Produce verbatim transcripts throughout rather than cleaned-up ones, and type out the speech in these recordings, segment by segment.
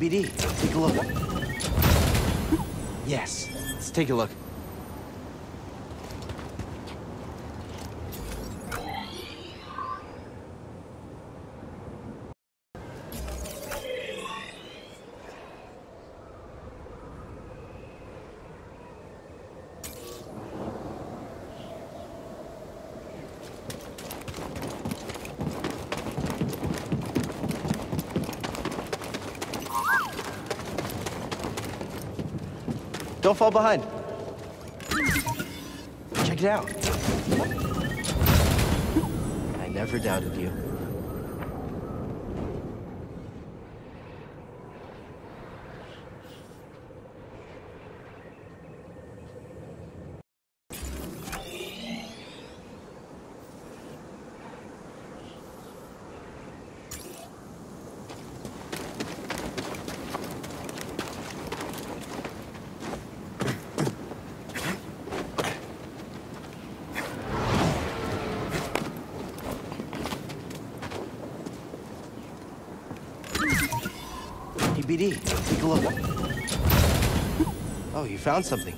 B D, take a look. Yes, let's take a look. Don't fall behind. Check it out. I never doubted you. B D, take a look. Oh, you found something.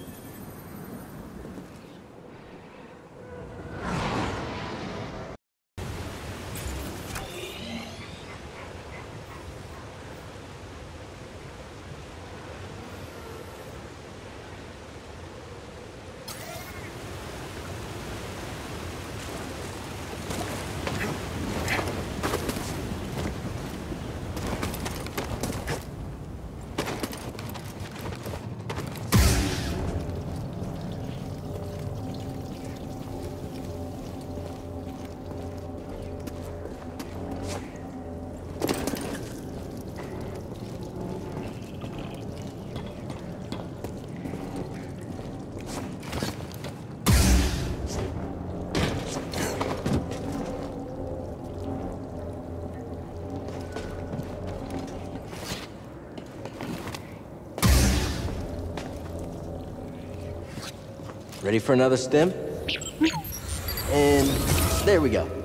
Ready for another stim? And there we go.